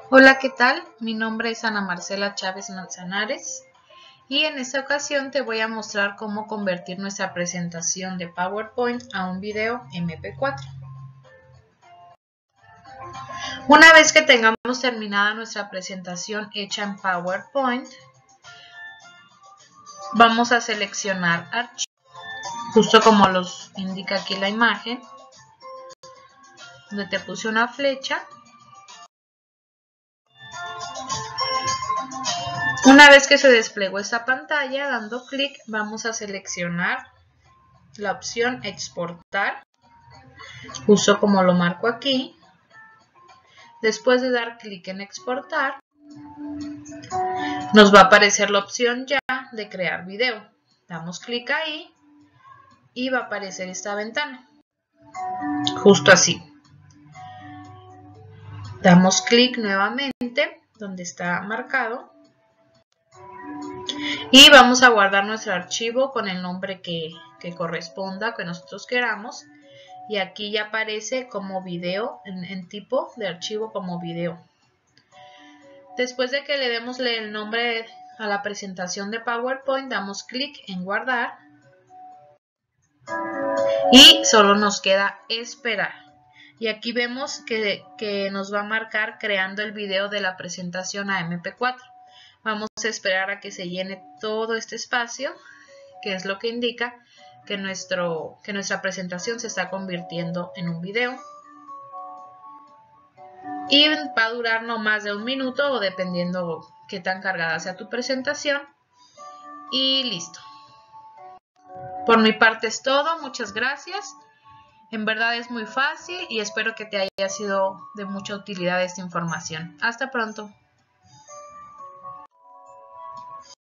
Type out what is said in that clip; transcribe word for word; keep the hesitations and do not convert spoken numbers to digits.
Hola, ¿qué tal? Mi nombre es Ana Marcela Chávez Manzanares y en esta ocasión te voy a mostrar cómo convertir nuestra presentación de PowerPoint a un video eme pe cuatro. Una vez que tengamos terminada nuestra presentación hecha en PowerPoint, vamos a seleccionar archivos, justo como los indica aquí la imagen, donde te puse una flecha. Una vez que se desplegó esta pantalla, dando clic, vamos a seleccionar la opción exportar, justo como lo marco aquí. Después de dar clic en exportar, nos va a aparecer la opción ya de crear video. Damos clic ahí y va a aparecer esta ventana, justo así. Damos clic nuevamente donde está marcado y vamos a guardar nuestro archivo con el nombre que, que corresponda, que nosotros queramos. Y aquí ya aparece como video, en, en tipo de archivo como video. Después de que le demos el nombre a la presentación de PowerPoint, damos clic en guardar y solo nos queda esperar. Y aquí vemos que, que nos va a marcar creando el video de la presentación a eme pe cuatro. Vamos a esperar a que se llene todo este espacio, que es lo que indica que, nuestro, que nuestra presentación se está convirtiendo en un video. Y va a durar no más de un minuto o dependiendo qué tan cargada sea tu presentación. Y listo. Por mi parte es todo. Muchas gracias. En verdad es muy fácil y espero que te haya sido de mucha utilidad esta información. Hasta pronto.